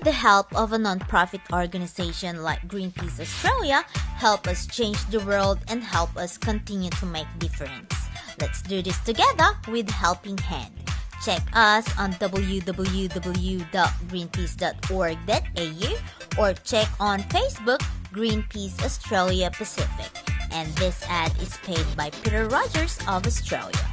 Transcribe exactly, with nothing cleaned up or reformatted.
the help of a non-profit organization like Greenpeace Australia, help us change the world and help us continue to make difference. Let's do this together with Helping Hand. Check us on w w w dot greenpeace dot org dot a u or check on Facebook Greenpeace Australia Pacific. And this ad is paid by Peter Rogers of Australia.